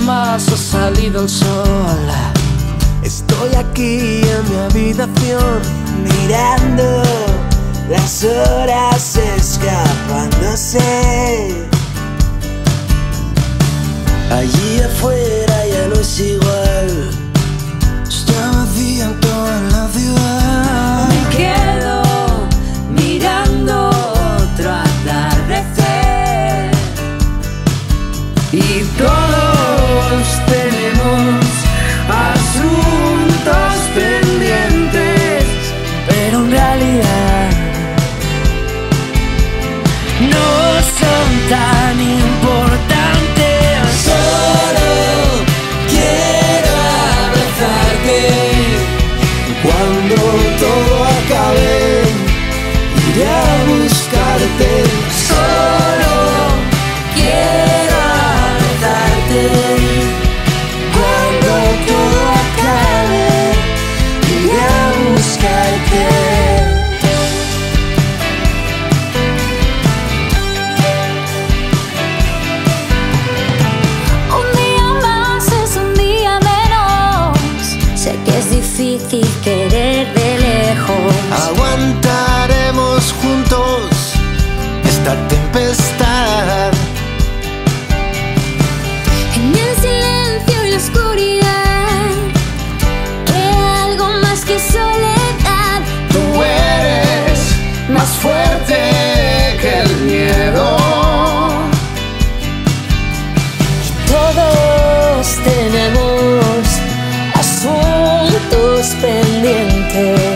más ha salido el sol. Estoy aquí en mi habitación, mirando las horas escapándose. Allí afuera ya no es igual, está vacía en toda la ciudad. Me quedo mirando otro atardecer y todos tenemos asuntos pendientes, pero en realidad no son tan importantes. Solo quiero abrazarte. Cuando todo acabe, iré a buscarte. Solo quiero abrazarte. Cuando todo acabe, iré a buscarte. Un día más es un día menos. Sé que es difícil querer de lejos. Aguantaremos juntos esta tempestad. En el silencio y la oscuridad queda algo más que soledad. Tú eres más fuerte que el miedo. Todos tenemos asuntos pendientes,